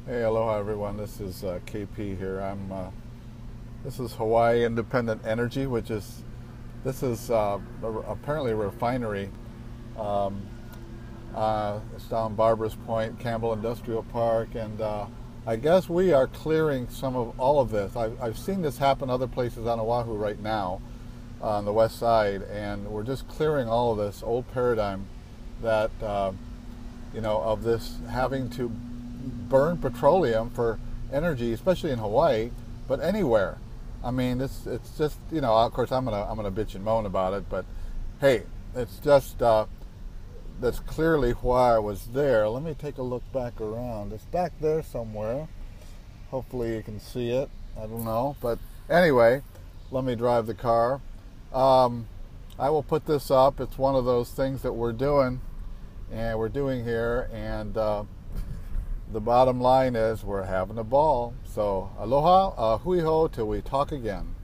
Hey, aloha everyone. This is KP here. This is Hawaii Independent Energy, which is this is apparently a refinery. Um, it's down Barbers Point, Campbell Industrial Park, and I guess we are clearing some of all of this. I've seen this happen other places on Oahu right now, on the west side, and we're just clearing all of this old paradigm that of this having to burn petroleum for energy, especially in Hawaii, but anywhere. I mean, it's just of course I'm gonna bitch and moan about it, but hey, it's just that's clearly why I was there. Let me take a look back around. It's back there somewhere. Hopefully you can see it. I don't know, but anyway, let me drive the car. Um, I will put this up. It's one of those things that we're doing here, and the bottom line is we're having a ball. So aloha, hui ho, till we talk again.